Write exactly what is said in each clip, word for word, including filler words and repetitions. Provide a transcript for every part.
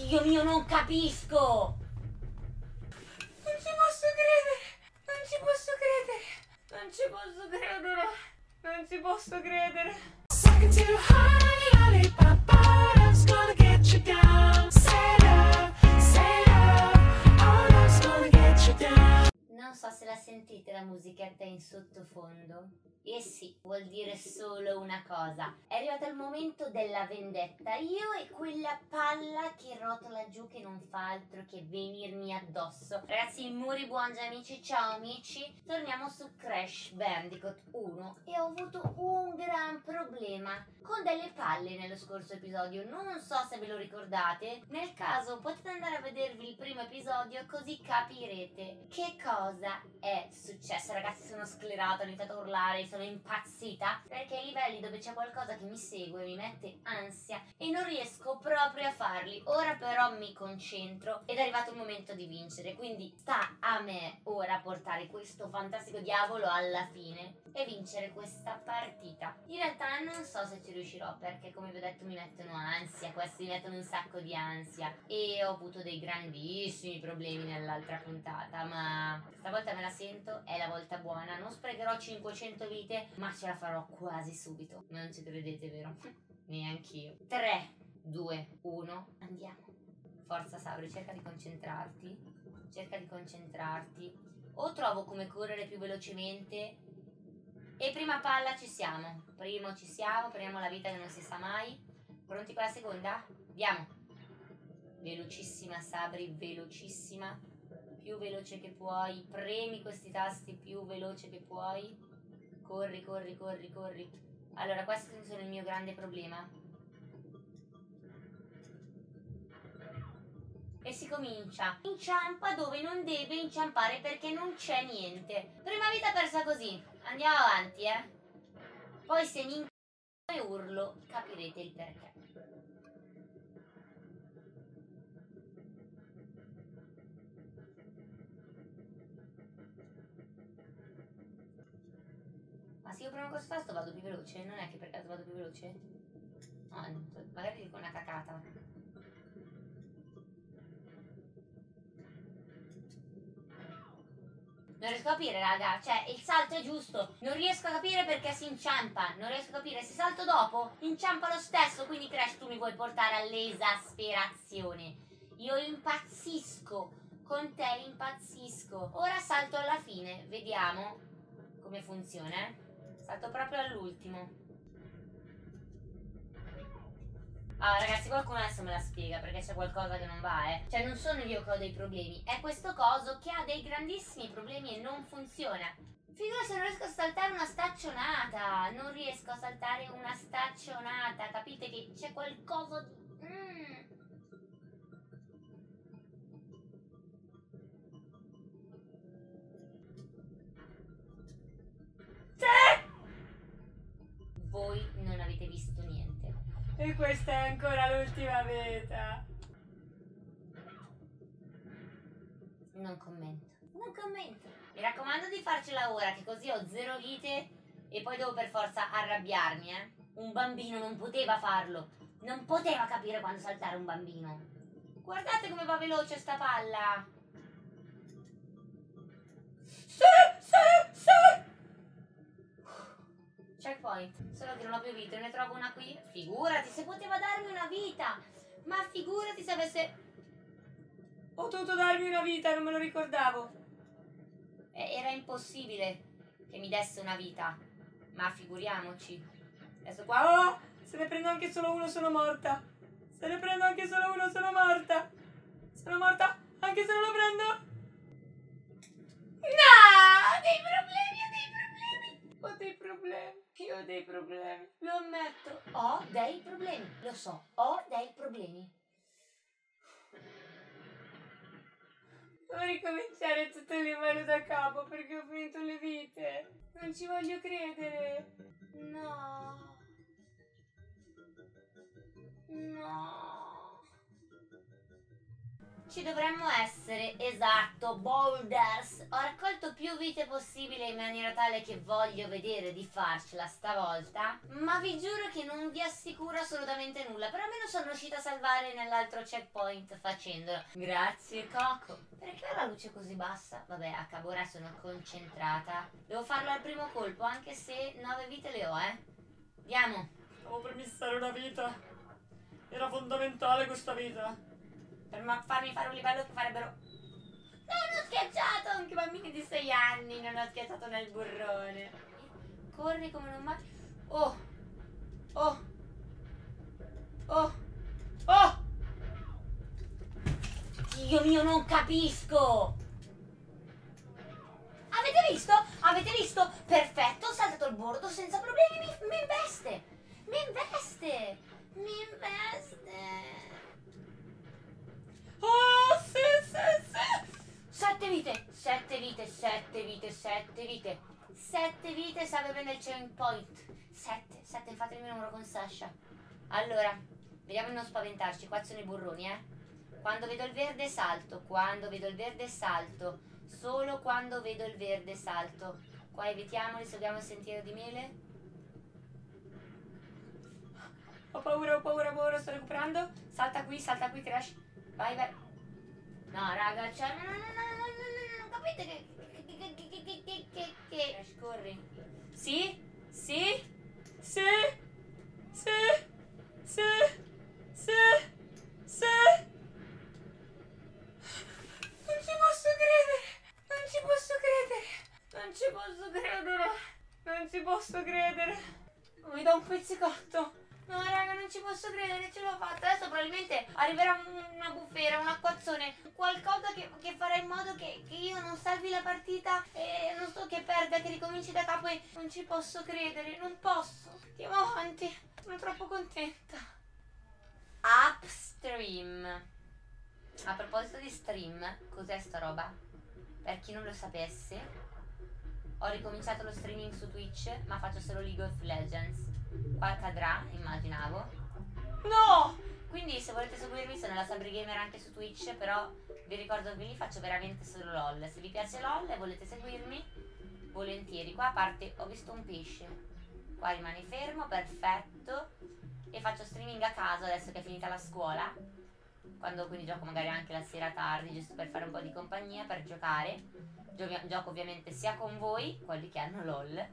Dio mio, non capisco! Non ci posso credere! Non ci posso credere! Non ci posso credere! Non ci posso credere! Second to honey, lollipop bottoms gonna get you down. Set up, set up, all love's gonna get you down. Non so se la sentite la musichetta in sottofondo. E sì, vuol dire solo una cosa. È arrivato il momento della vendetta. Io e quella palla che rotola giù, che non fa altro che venirmi addosso. Ragazzi, muri buongi amici, ciao amici. Torniamo su Crash Bandicoot uno e ho avuto un gran problema con delle palle nello scorso episodio. Non so se ve lo ricordate. Nel caso potete andare a vedervi il primo episodio, così capirete che cosa è successo. Ragazzi, sono sclerata, ho iniziato a urlare, sono impazzita perché ai livelli dove c'è qualcosa che mi segue mi mette ansia e non riesco proprio a farli. Ora però mi concentro ed è arrivato il momento di vincere, quindi sta a me ora portare questo fantastico diavolo alla fine e vincere questa partita. In realtà non so se ci riuscirò perché, come vi ho detto, mi mettono ansia, questi mi mettono un sacco di ansia e ho avuto dei grandissimi problemi nell'altra puntata, ma stavolta me la sento, è la volta buona. Non sprecherò cinquecento vite, ma ce la farò quasi subito. Non ci credete, vero? Neanch'io. tre, due, uno, andiamo. Forza Sabri, cerca di concentrarti. Cerca di concentrarti. O trovo come correre più velocemente. E prima palla ci siamo. Primo ci siamo, prendiamo la vita che non si sa mai. Pronti per la seconda? Andiamo. Velocissima Sabri, velocissima. Più veloce che puoi. Premi questi tasti più veloce che puoi. Corri, corri, corri, corri. Allora, questo è il mio grande problema. E si comincia. Inciampa dove non deve inciampare perché non c'è niente. Prima vita persa così. Andiamo avanti, eh. Poi se mi incazzo e urlo, capirete il perché. Ma se io premo questo tasto vado più veloce? Non è che per caso vado più veloce? No, magari dico una cacata. Non riesco a capire, raga, cioè il salto è giusto. Non riesco a capire perché si inciampa. Non riesco a capire, se salto dopo, inciampa lo stesso. Quindi Crash, tu mi vuoi portare all'esasperazione. Io impazzisco. Con te impazzisco. Ora salto alla fine, vediamo come funziona. Salto proprio all'ultimo. Ah, ragazzi, qualcuno adesso me la spiega perché c'è qualcosa che non va, eh. Cioè, non sono io che ho dei problemi, è questo coso che ha dei grandissimi problemi e non funziona. Figura se non riesco a saltare una staccionata. Non riesco a saltare una staccionata. Capite che c'è qualcosa di... Mm. Voi non avete visto niente. E questa è ancora l'ultima vita. Non commento. Non commento. Mi raccomando di farcela ora, che così ho zero vite e poi devo per forza arrabbiarmi, eh. Un bambino non poteva farlo. Non poteva capire quando saltare un bambino. Guardate come va veloce sta palla. Sì, sì, sì. Checkpoint, solo che non ho più vite, ne trovo una qui. Figurati se poteva darmi una vita. Ma figurati se avesse potuto darmi una vita, non me lo ricordavo. E era impossibile che mi desse una vita. Ma figuriamoci. Adesso qua, oh, se ne prendo anche solo uno sono morta. Se ne prendo anche solo uno sono morta. Sono morta anche se non lo prendo. No, dei problemi, ho dei problemi. Ho dei problemi. Io ho dei problemi, lo ammetto, ho dei problemi, lo so, ho dei problemi. Devo ricominciare tutte le mani da capo perché ho finito le vite. Non ci voglio credere. No. No. Ci dovremmo essere, esatto, boulders. Ho raccolto più vite possibile in maniera tale che voglio vedere di farcela stavolta, ma vi giuro che non vi assicuro assolutamente nulla, però almeno sono riuscita a salvare nell'altro checkpoint facendolo. Grazie Coco. Perché ho la luce così bassa? Vabbè, a capo, ora sono concentrata. Devo farlo al primo colpo, anche se nove vite le ho, eh. Andiamo. Stavo per missare una vita. Era fondamentale questa vita. Per ma- farmi fare un livello che farebbero... Non ho schiacciato! Anche bambini di sei anni non ho schiacciato nel burrone. Corri come non mai... Oh! Oh! Oh! Oh! Dio mio, non capisco! Avete visto? Avete visto? Perfetto, ho saltato il bordo senza problemi, mi, mi investe! Mi investe! Mi investe! Oh, sì, sì, sì. Sette vite, sette vite, sette vite, sette vite. Sette vite, salve bene il checkpoint. Sette, sette, infatti il mio numero con Sasha. Allora, vediamo di non spaventarci, qua sono i burroni, eh. Quando vedo il verde salto, quando vedo il verde salto. Solo quando vedo il verde salto. Qua evitiamoli, seguiamo il sentiero di mele. Ho paura, ho paura, ho paura, sto recuperando. Salta qui, salta qui, Crash. Vai, vai. No, raga, cioè, no, no, no, no, no, no, non capite che... che, che, che, che, che, che, che... Crash, corri. Sì? Sì? Sì. Sì. Sì. Sì. Sì. Non ci posso credere. Non ci posso credere. Non ci posso credere. Non ci posso credere. Mi dà un pizzicotto. No raga, non ci posso credere, ce l'ho fatta. Adesso probabilmente arriverà un- una bufera, un acquazzone, qualcosa che, che farà in modo che, che io non salvi la partita e non so, che perda, che ricominci da capo, e non ci posso credere, non posso. Andiamo avanti, sono troppo contenta. Upstream. A proposito di stream, cos'è sta roba? Per chi non lo sapesse, ho ricominciato lo streaming su Twitch, ma faccio solo League of Legends. Qua cadrà, immaginavo. No! Quindi se volete seguirmi sono la Sabri Gamer anche su Twitch, però vi ricordo che lì faccio veramente solo LOL. Se vi piace LOL e volete seguirmi, volentieri. Qua a parte ho visto un pesce. Qua rimane fermo, perfetto. E faccio streaming a caso adesso che è finita la scuola. Quando quindi gioco magari anche la sera tardi, giusto per fare un po' di compagnia, per giocare. Gio- gioco ovviamente sia con voi, quelli che hanno LOL,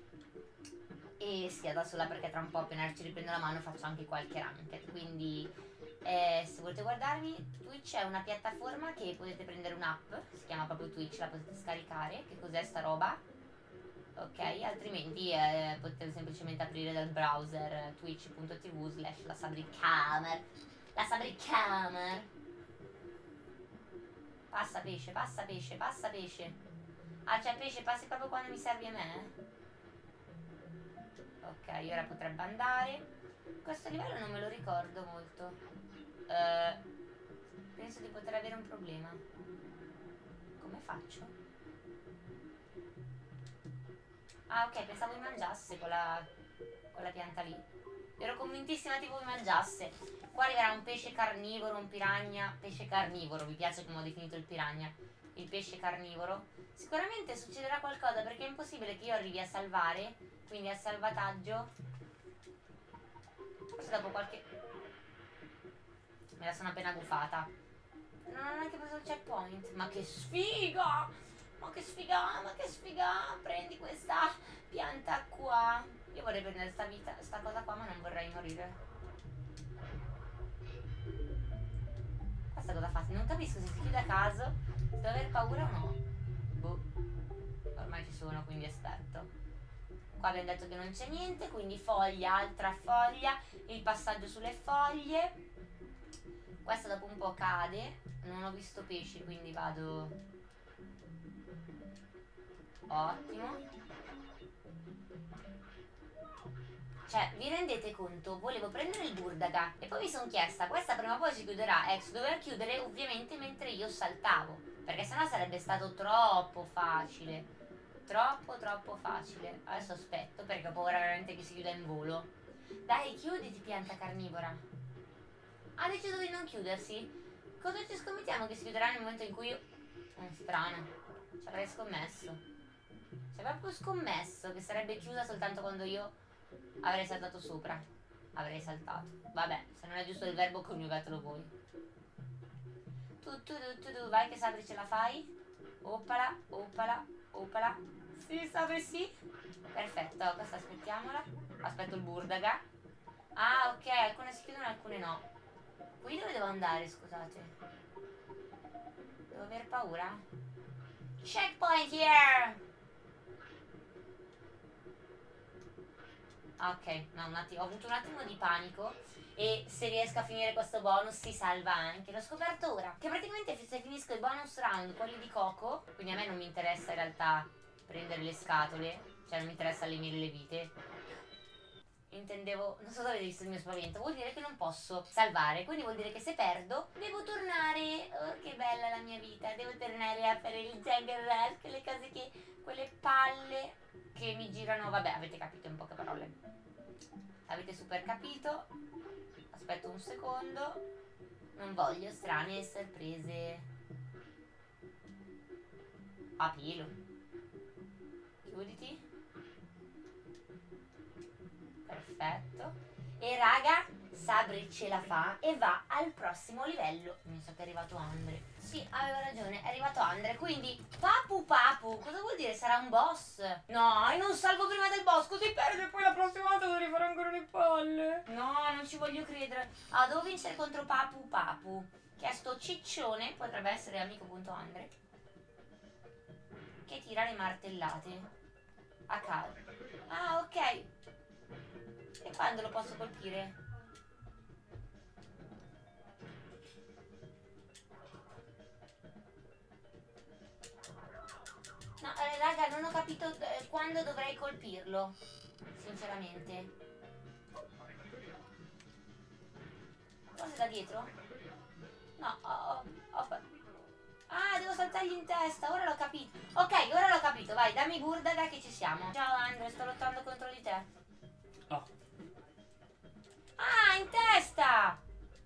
e sia da sola, perché tra un po' appena ci riprendo la mano faccio anche qualche ranked. Quindi eh, se volete guardarmi, Twitch è una piattaforma che potete prendere un'app, si chiama proprio Twitch, la potete scaricare. Che cos'è sta roba? Ok, altrimenti eh, potete semplicemente aprire dal browser twitch punto tv slash la Sabricamer. La Sabricamer. Passa pesce, passa pesce, passa pesce. Ah, c'è pesce, passi proprio quando mi servi a me? Ok, ora potrebbe andare. Questo livello non me lo ricordo molto. Eh, penso di poter avere un problema. Come faccio? Ah, ok, pensavo mi mangiasse quella, quella pianta lì. Ero convintissima tipo mi mangiasse. Qua arriverà un pesce carnivoro, un piranha. Pesce carnivoro, mi piace come ho definito il piranha. Il pesce carnivoro. Sicuramente succederà qualcosa, perché è impossibile che io arrivi a salvare. Quindi al salvataggio, forse dopo qualche... Me la sono appena gufata. Non ho neanche preso il checkpoint. Ma che sfiga! Ma che sfiga, ma che sfiga! Prendi questa pianta qua. Io vorrei prendere sta vita, sta cosa qua, ma non vorrei morire. Questa cosa fa? Non capisco se si chiude a caso, se devo aver paura o no. Boh. Ormai ci sono, quindi esperto. Qua abbiamo detto che non c'è niente, quindi foglia, altra foglia, il passaggio sulle foglie. Questa dopo un po' cade. Non ho visto pesci, quindi vado. Ottimo. Cioè, vi rendete conto? Volevo prendere il burdaga e poi mi sono chiesta, questa prima o poi si chiuderà. Ecco, dover chiudere ovviamente mentre io saltavo, perché sennò sarebbe stato troppo facile. Troppo troppo facile. Adesso aspetto, perché ho paura veramente che si chiuda in volo. Dai, chiuditi pianta carnivora. Ha deciso di non chiudersi? Cosa ci scommettiamo che si chiuderà nel momento in cui io... È strano. Ci avrei scommesso. Ci avrei proprio scommesso che sarebbe chiusa soltanto quando io avrei saltato sopra. Avrei saltato. Vabbè, se non è giusto il verbo coniugatelo voi. Tu tu tu tu tu, vai che Sabri ce la fai. Oppala, oppala, oppala. Sì, Sabri sì. Perfetto, questa aspettiamola. Aspetto il burdaga. Ah, ok, alcune si chiudono, alcune no. Qui dove devo andare, scusate? Devo aver paura? Checkpoint here! Ah, ok, no, un attimo, ho avuto un attimo di panico. E se riesco a finire questo bonus si salva anche. L'ho scoperto ora. Che praticamente se finisco i bonus round, quelli di Coco, quindi a me non mi interessa in realtà prendere le scatole, cioè non mi interessa lemire le vite. Intendevo, non so se avete visto il mio spavento, vuol dire che non posso salvare, quindi vuol dire che se perdo devo tornare. Oh, che bella la mia vita, devo tornare a fare il Jungle Rush, quelle cose che, quelle palle che mi girano. Vabbè, avete capito in poche parole. Avete super capito. Aspetto un secondo. Non voglio strane sorprese. A pelo. Chiuditi. Perfetto. E raga, Sabri ce la fa e va al prossimo livello. Mi sa che è arrivato Andre. Sì, aveva ragione, è arrivato Andre. Quindi Papu Papu, cosa vuol dire? Sarà un boss? No, e non salvo prima del boss, così perde e poi la prossima volta devo rifare ancora le palle. No, non ci voglio credere. Ah, devo vincere contro Papu Papu, che è sto ciccione, potrebbe essere amico.andre, che tira le martellate a caso. Ah, ok. E quando lo posso colpire? No, eh, raga, non ho capito eh, quando dovrei colpirlo, sinceramente. Forse da dietro? No, oh, oh, oh. Ah, devo saltargli in testa, ora l'ho capito. Ok, ora l'ho capito, vai, dammi burdaga che ci siamo. Ciao Andre, sto lottando contro di te. Oh. Ah, in testa!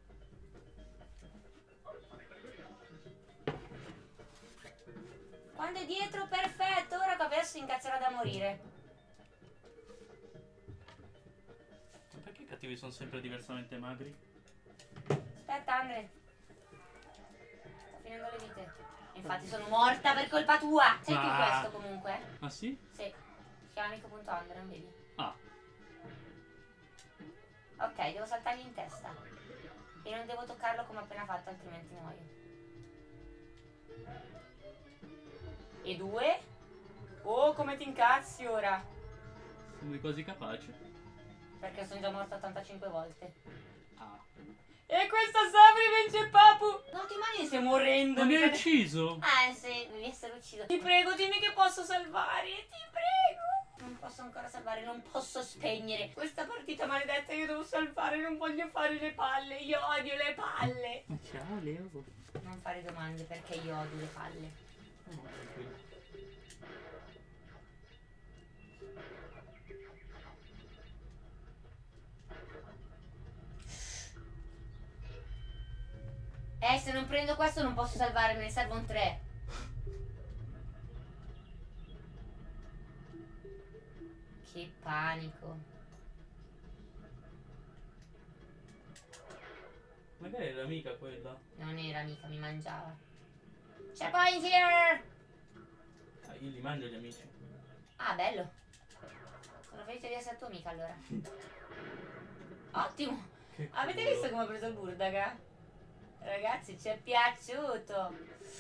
Quando è dietro, perfetto. Ora adesso incazzerà da morire. Ma perché i cattivi sono sempre diversamente magri? Aspetta, Andre. Sto finendo le vite. Infatti sono morta per colpa tua. Sei tu Ah. questo comunque? Ah sì? Sì. Si chiama amico.andre, non vedi? Ah. Ok, devo saltargli in testa. E non devo toccarlo come ho appena fatto, altrimenti muoio. E due. Oh, come ti incazzi ora? Sembri quasi capace. Perché sono già morta ottantacinque volte. Ah. E questa Sabri vince Papu. Non ti immagini se morendo Ma mi mi hai cade- ucciso? Ah sì, devi essere ucciso. Ti prego, dimmi che posso salvare. Ti prego. Non posso ancora salvare, non posso spegnere questa partita maledetta. Io devo salvare, non voglio fare le palle. Io odio le palle. Ma ciao Leo. Non fare domande perché io odio le palle. Eh, se non prendo questo non posso salvare, me ne serve un tre. Che panico. Magari era l'amica quella. Non era mica, mi mangiava. C'è point here! Ah, io li mangio gli amici. Ah, bello. Sono felice di essere tua amica allora. Ottimo. Che Avete culo. visto come ho preso il burdaga? Ragazzi, ci è piaciuto.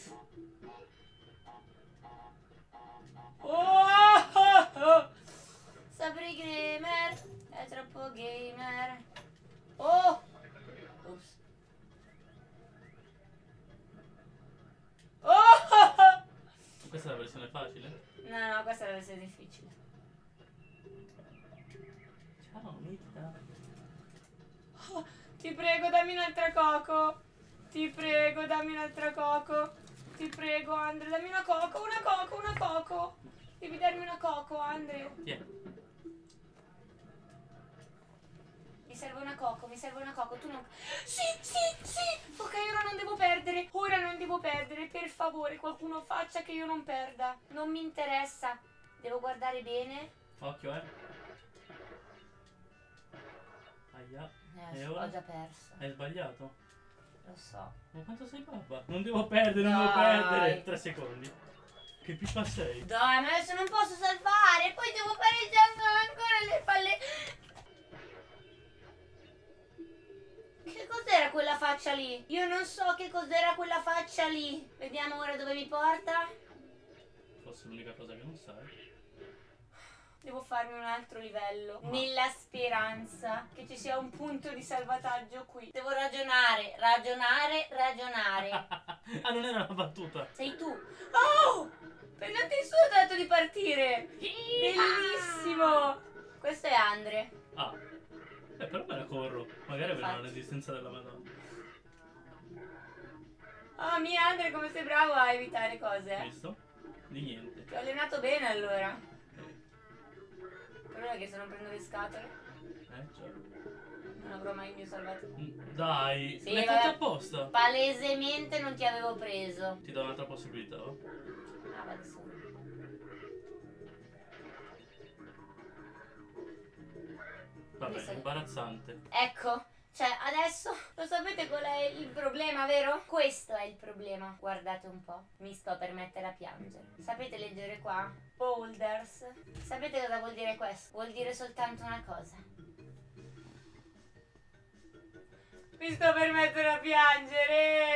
Oh, oh, oh. Sabri Gamer è troppo gamer. Oh! Ops. Oh, oh, oh. Questa è la versione facile? No, no, questa deve essere difficile. Ciao amica. Oh, ti prego, dammi un'altra coco. Ti prego, dammi un'altra coco. Ti prego, Andre, dammi una coco, una coco, una coco. Devi darmi una coco, Andre. Tiè. Mi serve una coco, mi serve una coco. Tu non... Sì, sì, sì. Ok, ora non devo perdere. favore, qualcuno faccia che io non perda. Non mi interessa. Devo guardare bene. Occhio, eh. Aia. Eh, E ho ora? già perso. Hai sbagliato? Lo so. Ma quanto sei babba? Non devo perdere, non devo Dai. perdere. Tre secondi. Che pippa sei? Dai, ma adesso non posso salvare. Poi devo fare già ancora le palle. Che cos'era quella faccia lì? Io non so che cos'era quella faccia lì. Vediamo ora dove mi porta. Forse l'unica cosa che non sai. Devo farmi un altro livello. Ma- Nella speranza che ci sia un punto di salvataggio qui. Devo ragionare, ragionare, ragionare. Ah, non era una battuta. Sei tu. Oh! Appena nessuno ha detto di partire. Bellissimo. Questo è Andre. Ah. Eh, però me la corro. Magari avrà Infatti. la resistenza della Madonna. Oh, mio Andre, come sei bravo a evitare cose, eh? Visto? Di niente. Ti ho allenato bene allora. Il problema è che se non prendo le scatole Eh, certo. non avrò mai il mio salvato. Mm, Dai, Sì, l'hai vabbè. fatto apposta. Palesemente non ti avevo preso. Ti do un'altra possibilità, oh. Ah, vado su. Vabbè, Questo- è imbarazzante. Ecco, cioè adesso lo sapete qual è il problema, vero? Questo è il problema. Guardate un po', mi sto per mettere a piangere. Sapete leggere qua? Boulders. Sapete cosa vuol dire questo? Vuol dire soltanto una cosa. Mi sto per mettere a piangere.